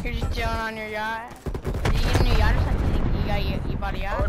You're just chilling on your yacht. Did you get a new yacht or something? You bought a yacht?